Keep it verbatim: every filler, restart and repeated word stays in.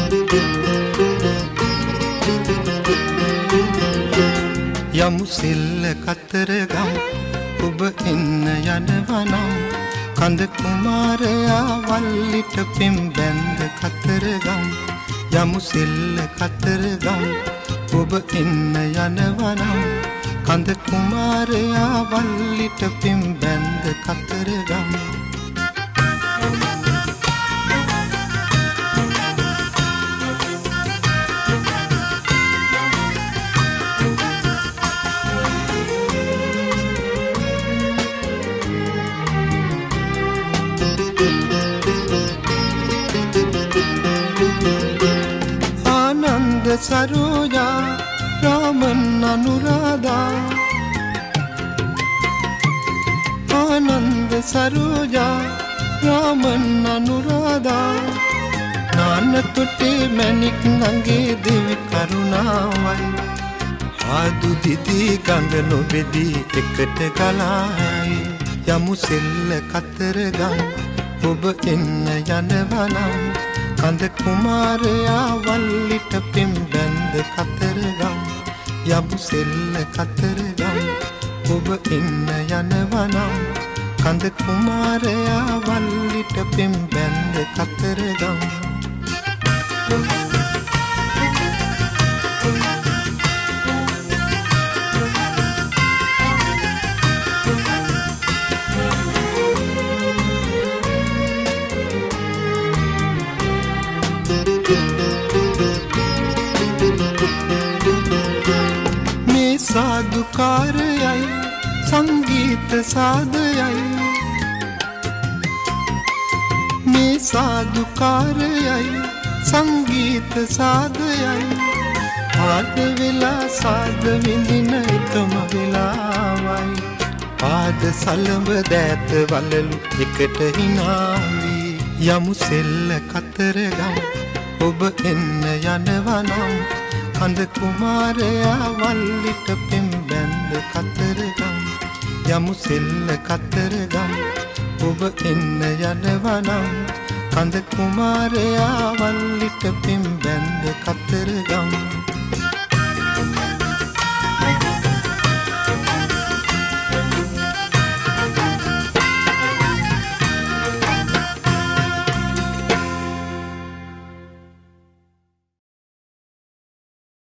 යමු සෙල්ල කතරගම ඔබ එන්න යනවනම් කඳ කුමාරයා වල්ලිට පෙම් බැන්ද කතරගම යමු සෙල්ල කතරගම ඔබ එන්න යනවනම් කඳ කුමාරයා වල්ලිට පෙම් බැන්ද කතරගම सरोजा रामन अनुराधा आनंद सरोजा रामन अनुराधा नान तुटे मैनिक नंगे देवी करुणावයි ආදු දිදී ගඟ නොබෙදී එකට ගලායි යමු සෙල්ල කතරගම ඔබ එන්න යනවනම් කඳ කුමාරයා වල්ලිට පෙම් බැන්ද කතරගම යමු සෙල්ල කතරගම ඔබ එන්න යනවනම් කඳ කුමාරයා වල්ලිට පෙම් බැන්ද කතරගම साधुकारयයි संगीत साधयයි මේ साधुकारयයි संगीत साधयයි ආද වෙලා සාද විඳින එකම වෙලාවයි පාද සලඹ දෑත වලලු එකට හිනාවි යමු සෙල්ල කතරගම ඔබ එන්න යනවනම් කඳ කුමාරයා වල්ලිට පෙම් බැන්ද කතරගම යමු සෙල්ල කතරගම ඔබ එන්න යනවනම් කඳ කුමාරයා